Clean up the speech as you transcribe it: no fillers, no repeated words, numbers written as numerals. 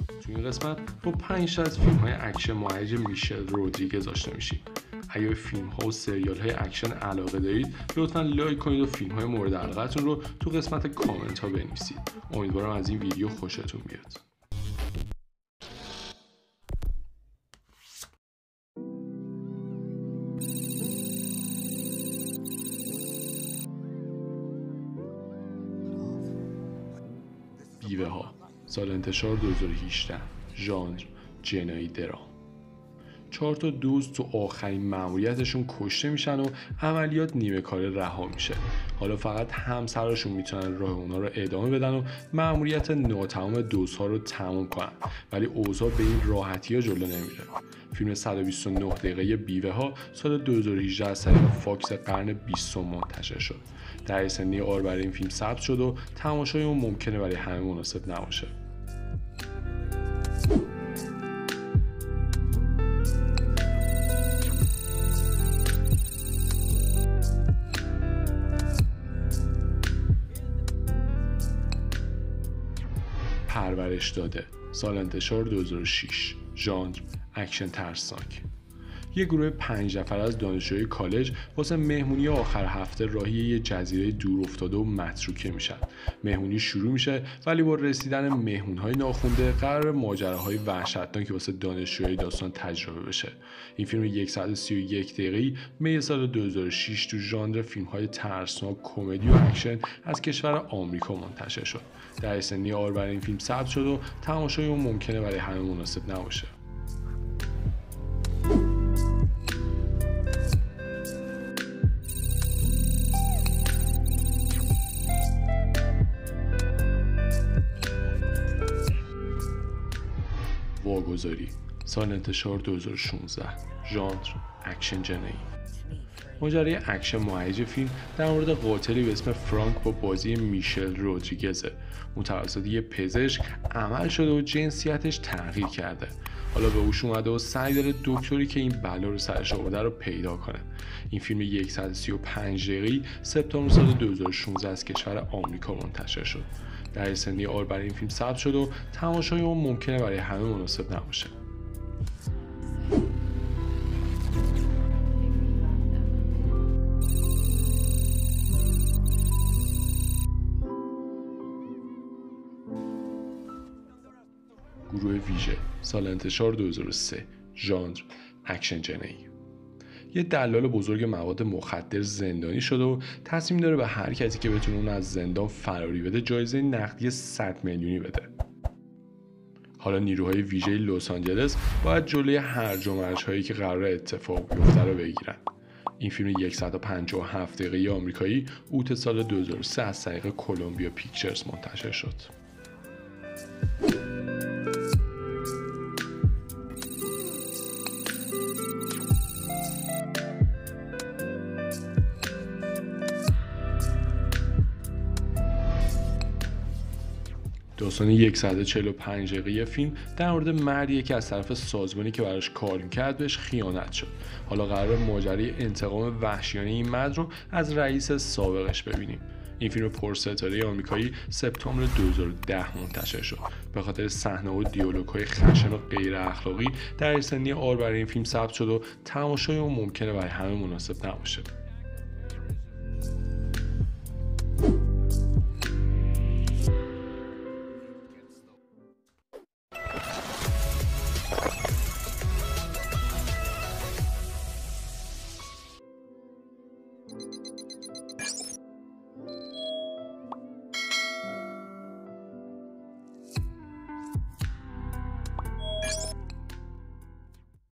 تو این قسمت با 5 از فیلم های اکشن مهیج میشل رودریگز آشنا میشیم. اگه به فیلم ها و سریال های اکشن علاقه دارید لطفا لایک کنید و فیلم های مورد علاقتون رو تو قسمت کامنت ها بنویسید. امیدوارم از این ویدیو خوشتون بیاد. بیوه ها، سال انتشار 2018، ژانر جنایی درام. 4 دوست تو آخرین مأموریتشون کشته میشن و عملیات نیمه کاره رها میشه. حالا فقط همسراشون میتونن راه اونا رو ادامه بدن و مأموریت ناتمام دوستها رو تموم کنن، ولی اوضاع به این راحتی ها جلو نمیره. فیلم 129 دقیقه بیوه ها سال 2018 از طریق فاکس قرن 20 منتشر شد. دهه سنی آر برای این فیلم ثبت شد و تماشای اون ممکنه برای همه مناسب نباشه. پرورش داده، سال انتشار 2006، ژانر اکشن ترسناک. یک گروه 5 نفر از دانشجوی کالج واسه مهمونی آخر هفته راهی یه جزیره دور افتاده و متروکه میشن. مهمونی شروع میشه ولی با رسیدن مهمونهای ناخونده قرار ماجراهای وحشتناکی واسه دانشجوی داستان تجربه بشه. این فیلم 131 دقیقه‌ای می سال 2006 تو ژانر فیلم‌های ترسناک، کمدی و اکشن از کشور آمریکا منتشر شد. دهه سنی آر برای این فیلم ثبت شد و تماشای اون ممکنه برای همه مناسب نباشه. واگذاری، سال انتشار 2016، ژانر اکشن جنایی. ماجرای اکشن مهیج فیلم در مورد قاتلی به اسم فرانک با بازی میشل رودریگزه. اون توسط یه پزشک عمل شده و جنسیتش تغییر کرده. حالا به هوش اومده و سعی داره دکتری که این بلا رو سرش آورده رو پیدا کنه. این فیلم 135 دقیقه‌ای سپتامبر سال 2016 از کشور آمریکا منتشر شد. دهه سنی آر برای این فیلم ثبت شد و تماشای اون ممکنه برای همه مناسب نباشه. گروه ویژه، سال انتشار 2003، ژانر اکشن جنایی. یه دلال بزرگ مواد مخدر زندانی شده و تصمیم داره به هر کسی که بتونه اون از زندان فراری بده جایزه نقدی 100 میلیونی بده. حالا نیروهای ویژه لس آنجلس باید جلوی هرج و مرج هایی که قرار اتفاق بیفته رو بگیرن. این فیلم 157 دقیقه‌ای آمریکایی اوت سال 2003 از طریق کلمبیا پیکچرز منتشر شد. داستان 145 دقیقه فیلم در مورد مردیه که از طرف سازمانی که براش کار میکرد بهش خیانت شد. حالا قرار ماجرای انتقام وحشیانه این مرد رو از رئیس سابقش ببینیم. این فیلم پرستاره آمریکایی سپتامبر 2010 منتشر شد. به خاطر صحنه و دیالوگ‌های خشن و غیر اخلاقی در سنی آر برای این فیلم ثبت شد و تماشای اون ممکنه برای همه مناسب نباشه.